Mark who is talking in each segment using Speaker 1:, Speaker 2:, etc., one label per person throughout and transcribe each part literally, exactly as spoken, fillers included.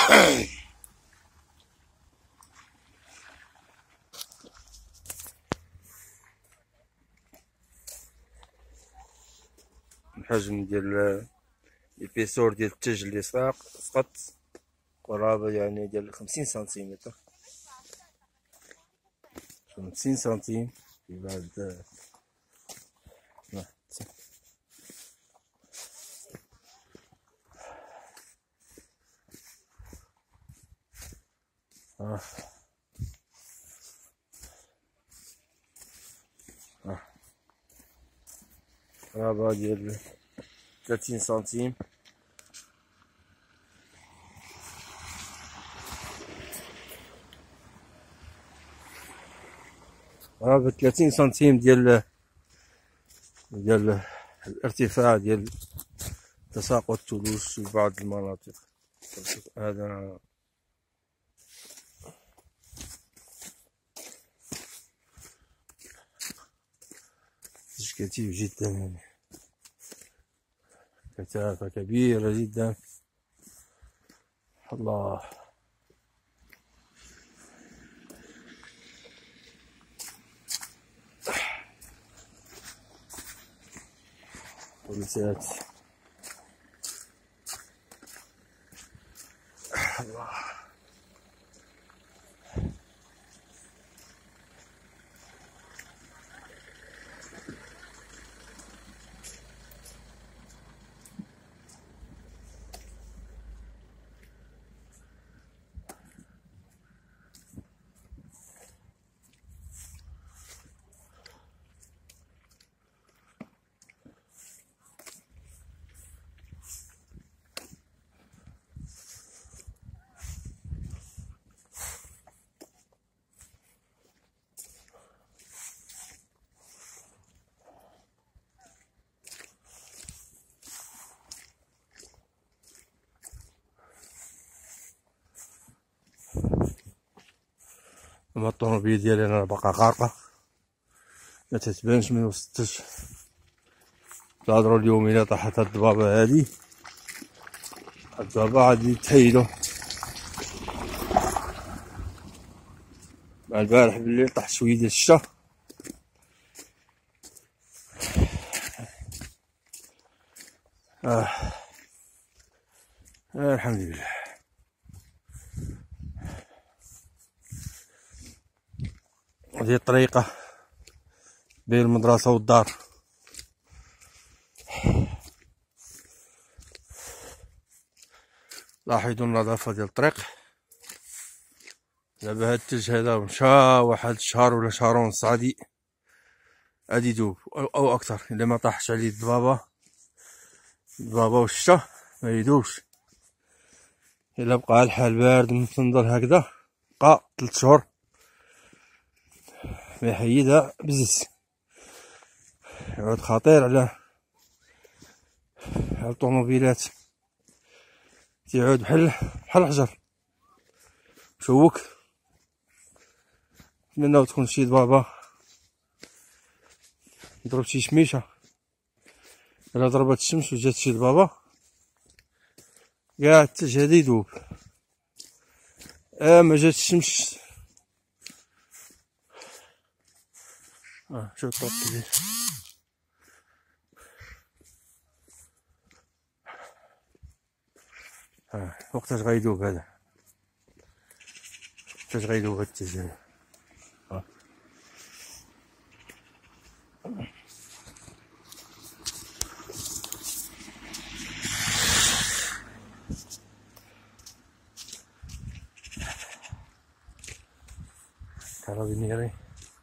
Speaker 1: الحجم ديال البيسور ديال التاج اللي ساق سقط قرابة يعني ديال خمسين سنتيمتر، خمسين سنتيم في بعد. اه اه قرابة ديال ثلاثين سنتيم. قرابة ثلاثين سنتيم ديال ديال الارتفاع ديال تساقط الثلوج في بعض المناطق. هذا كثيف جدا، يعني كثافة كبيرة جدا. الله ولسات الله. اما الطوموبيل ديالي انا باقا غارقة، ما تتبانش من وسط التلج. تهضروا اليوم الى طاحت هاد الضبابة هادي، هاد الضبابة غادي تحيدو. مع البارح بالليل طاح شوية ديال الشتا. آه. آه الحمد لله. هذه الطريقة بين المدرسة والدار. لاحظوا النظافة ديال الطريق. دابا هاد التلج هذا مشى واحد شهر ولا شهر ونص غادي غادي يذوب او اكثر، الا ما طاحش عليه الضبابة الضبابة والشتا ما يذوبش. الا بقى الحال بارد متنظر هكذا بقى ثلاث شهور ما يحيدها بزز. يعود خطير على على الطوموبيلات، تيعود بحال بحال الحجر مشوك. نتمناو تكون شي ضبابة ضرب شي شميشة. الا ضربت الشمس وجات شي ضبابة كاع التلج هذا يذوب. اه ما جات الشمس. اه شوف الطوط كبير. اه وقتاش غيذوب هذا؟ وقتاش غيذوب هاد التلج هذا؟ اه كارابينيري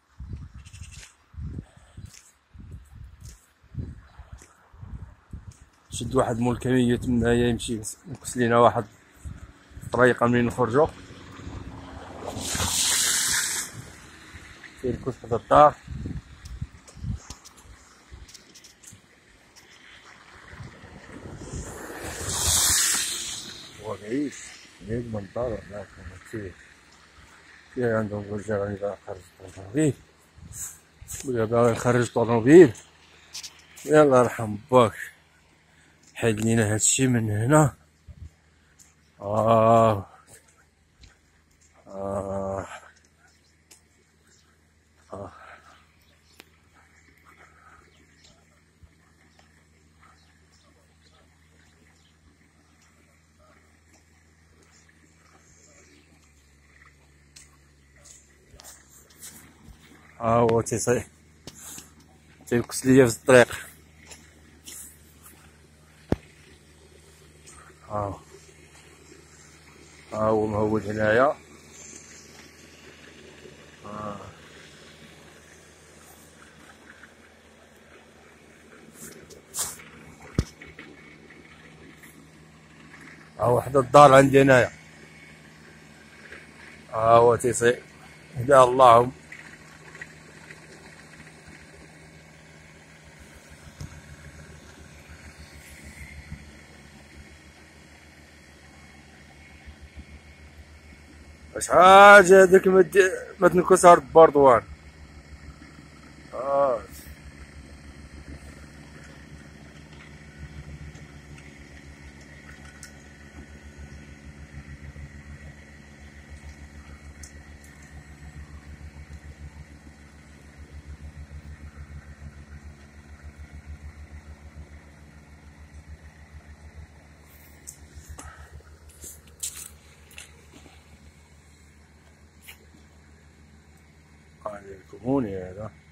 Speaker 1: شد واحد مول كمية تمنايا يمشي ينقص لينا واحد الطريقة منين نخرجو. كاين كوش حدا الدار. هو بعيد بعيد من الدار لكن كثير كثير عندهم رجال راني باغي نخرج الطوموبيل ولا باغي نخرج الطوموبيل. يلا يرحم باك حيد لينا هادشي من هنا. اه آه. آه. ها هو تيصي تيوكس ليا في الطريق. ها ها هو مهود هنايا. ها هو حدا الدار عندي هنايا. ها هو تيصي هدا اللهم. شحال جا هذاك ما تنكسر بردوان. اه عليكم هوني هذا.